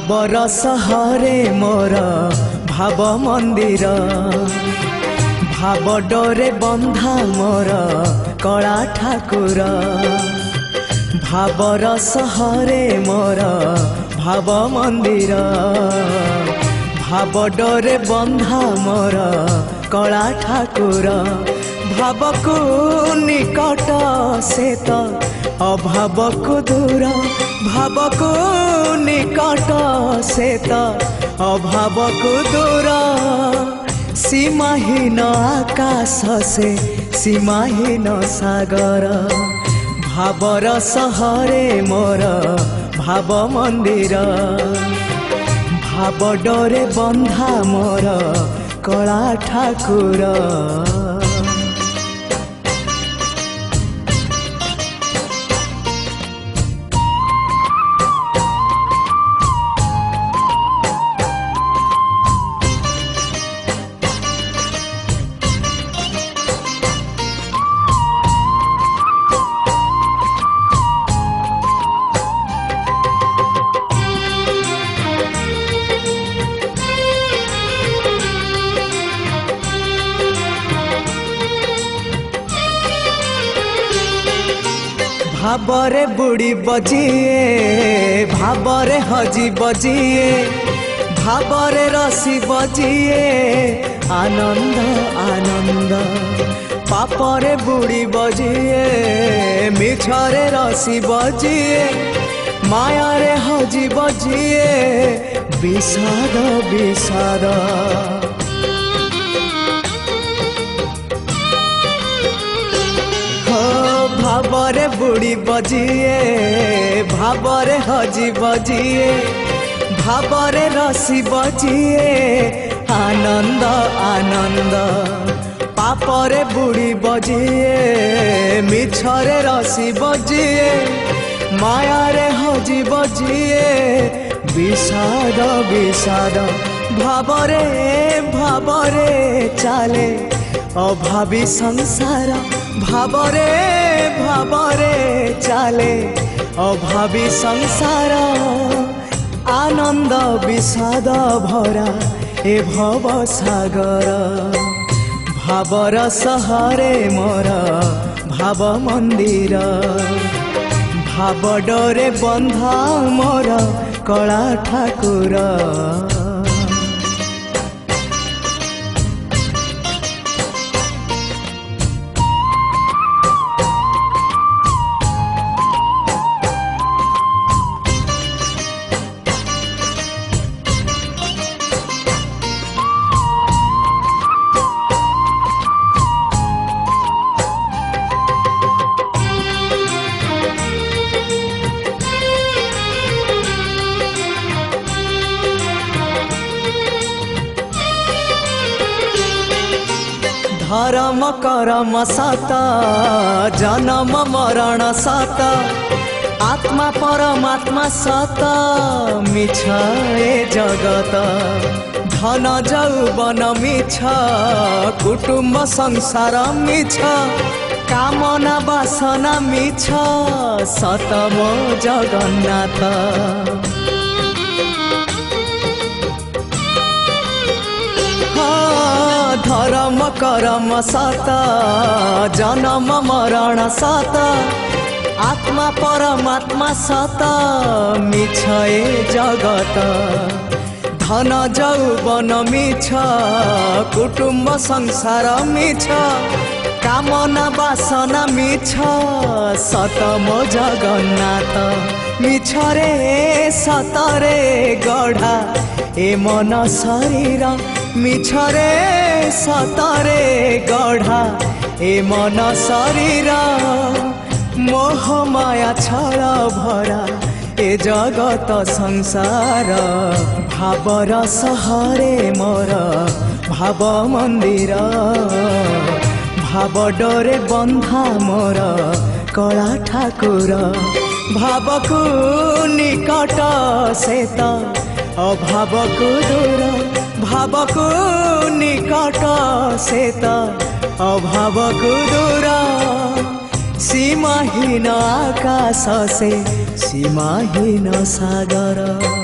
भावर सहरे मोर भाव मंदिर भाव डोरे बंधा मोर कला ठाकुर भावर सहरे मोर भाव मंदिर भाव डोरे बंधा मोर कला ठाकुर भाव को निकट से तो अभाव को दूर भाव को निकट से तो अभाव को दूर सीमाहीन आकाश से सीमाहीन सागर भावर सहरे मोर भाव मंदिर भाव डोरे बंधा मोर कला ठाकुर। भावरे बुड़ी बजिए भावरे हजी बजिए भावरे रसी बजिए आनंद आनंद पापरे बुड़ी बजिए मिछरे रसी बजिए मायारे हजी बजिए विषाद विषाद भावरे बुड़ी बजिए भावरे हजी बजिए भावरे रसी बजिए आनंद आनंद पापरे बुड़ी बजिए मिछरे रसी बजिए मायारे हजी बजिए विषाद विषाद भावरे भावरे चाले अभावी संसार भावरे भावरे चाले अभावी संसार आनंद विषाद भरा ए भव सागर भावर सहरे मोर भाव मंदिर भाव डोरे बंधा मोर कला ठाकुर। धर्म करम सत जन्म मरण सत आत्मा परमात्मा सत मिछ ए जगत धन जौवन मिछ कुटुंब संसार मिछ कामना वासना मिछ सत मो जगन्नाथ धर्म करम सत जन्म मरण सत आत्मा परमात्मा सत मिछ ए जगत धन जौवन मिछ कुटुंब संसार मिछ कामना वासना मिछ सत मो जगन्नाथ मिछ रे सतरे गढ़ा ए मन शरीर मिछरे सतरे गढ़ा ए मन शरीर मोह माया छल भरा ए जगत संसार भावर सहरे मोर भाव मंदिर भाव डोरे बंधा मोर कला ठाकुर भाव को निकट से तो अभाव को दूर भाव को निकट से तो अभाव को दूर सीमाहीन आकाश से सीमाहीन सागर।